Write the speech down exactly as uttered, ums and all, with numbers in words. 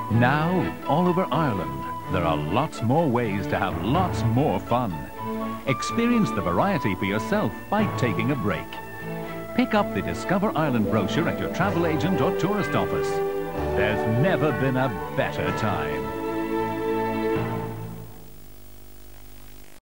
Now, all over Ireland, there are lots more ways to have lots more fun. Experience the variety for yourself by taking a break. Pick up the Discover Ireland brochure at your travel agent or tourist office. There's never been a better time.